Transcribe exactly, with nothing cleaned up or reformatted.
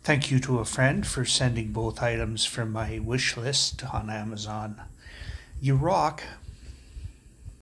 Thank you to a friend for sending both items from my wish list on Amazon. You rock.